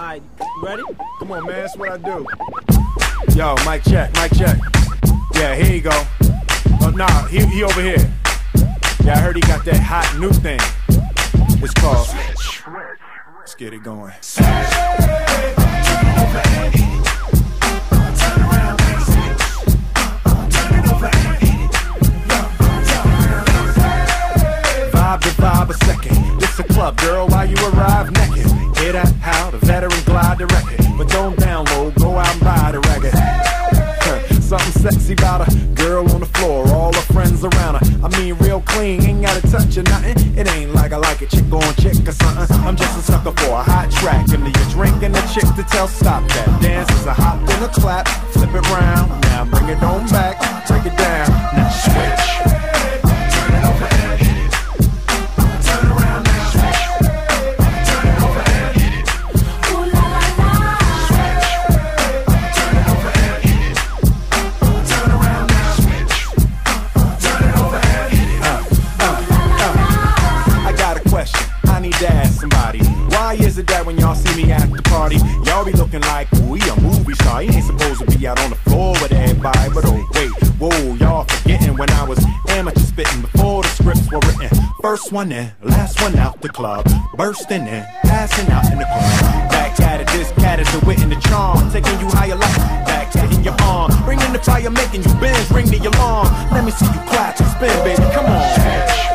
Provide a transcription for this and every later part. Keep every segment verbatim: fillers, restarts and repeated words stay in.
Alright, ready? Come on, man, that's what I do. Yo, mic check, mic check. Yeah, here you go. Oh, nah, he, he over here. Yeah, I heard he got that hot new thing. It's called Switch. Let's get it going. Vibe to vibe a second. This a club, girl, while you arrive naked. Hear that? How the veteran glide the record. But don't download, go out and buy the record. Something sexy about a girl on the floor, all her friends around her. I mean real clean, ain't gotta touch or nothing. It ain't like I like a chick on chick or something. I'm just a sucker for a hot track. Give me a drink and a chick to tell stop that. Dance is a hop and a clap, flip it round. Now bring it on back, break it down. Now switch. To ask somebody, why is it that when y'all see me at the party, y'all be looking like, ooh, he a movie star? He ain't supposed to be out on the floor with everybody. But oh wait, whoa, y'all forgetting when I was amateur spitting before the scripts were written. First one in, last one out the club, bursting in, passing out in the club. Back at it, this cat is the wit and the charm, taking you higher like back hitting your arm, bringing the fire, making you bend, ring the alarm. Let me see you clap and spin, baby, come on.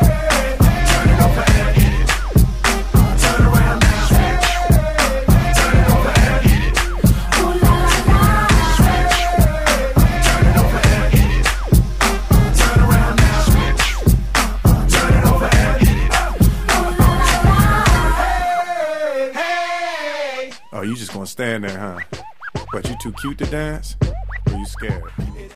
Oh, you just gonna stand there, huh? But you too cute to dance? Or you scared?